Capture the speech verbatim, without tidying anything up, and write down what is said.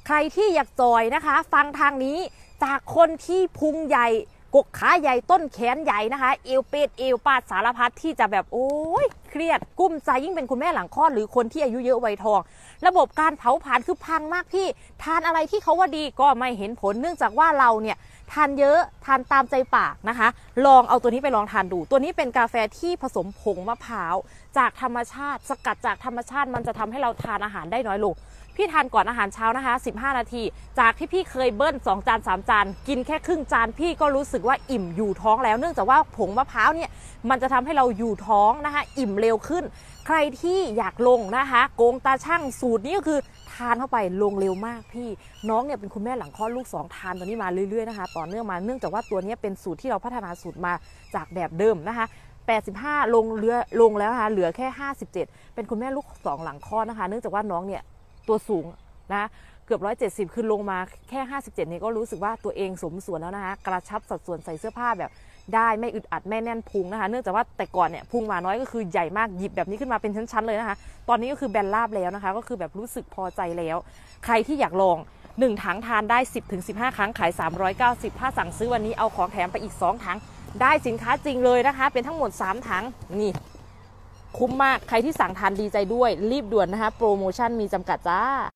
ใครที่อยากจอยนะคะฟังทางนี้จากคนที่พุงใหญ่กกขาใหญ่ต้นแขนใหญ่นะคะเอวเป็ดเอวปาดสารพัดที่จะแบบโอ้ยเครียดกุ้มใจยิ่งเป็นคุณแม่หลังคลอดหรือคนที่อายุเยอะวัยทองระบบการเผาผลาญคือพังมากพี่ทานอะไรที่เขาว่าดีก็ไม่เห็นผลเนื่องจากว่าเราเนี่ยทานเยอะทานตามใจปากนะคะลองเอาตัวนี้ไปลองทานดูตัวนี้เป็นกาแฟที่ผสมผงมะพร้าวจากธรรมชาติสกัดจากธรรมชาติมันจะทำให้เราทานอาหารได้น้อยลงพี่ทานก่อนอาหารเช้านะคะสิบห้านาทีจากที่พี่เคยเบิ้ลสองจานสามจานกินแค่ครึ่งจานพี่ก็รู้สึกว่าอิ่มอยู่ท้องแล้วเนื่องจากว่าผงมะพร้าวเนี่ยมันจะทำให้เราอยู่ท้องนะคะอิ่มเร็วขึ้นใครที่อยากลงนะคะโกงตาช่างสูตรนี้ก็คือทานเข้าไปลงเร็วมากพี่น้องเนี่ยเป็นคุณแม่หลังคลอดลูกสองทานตัวนี้มาเรื่อยๆนะคะต่อเนื่องมาเนื่องจากว่าตัวนี้เป็นสูตรที่เราพัฒนาสูตรมาจากแบบเดิมนะคะแปดสิบห้าลงเหลือลงแล้วนะคะเหลือแค่ห้าสิบเจ็ดเป็นคุณแม่ลูกสองหลังคลอดนะคะเนื่องจากว่าน้องเนี่ยตัวสูงนะเกือบร้อยเจ็ดสิบคือลงมาแค่ห้าสิบเจ็ดนี่ก็รู้สึกว่าตัวเองสมส่วนแล้วนะคะกระชับสัดส่วนใส่เสื้อผ้าแบบได้ไม่อึดอัดไม่แน่นพุงนะคะเนื่องจากว่าแต่ก่อนเนี่ยพุงมาน้อยก็คือใหญ่มากหยิบแบบนี้ขึ้นมาเป็นชั้นๆเลยนะคะตอนนี้ก็คือแบนราบแล้วนะคะก็คือแบบรู้สึกพอใจแล้วใครที่อยากลองหนึ่งถังทานได้ สิบถึงสิบห้า ครั้งขายสามร้อยเก้าสิบถ้าสั่งซื้อวันนี้เอาของแถมไปอีกสองถังได้สินค้าจริงเลยนะคะเป็นทั้งหมดสามถังนี่คุ้มมากใครที่สั่งทานดีใจด้วยรีบด่วนนะคะโปรโมชั่นมีจำกัดจ้า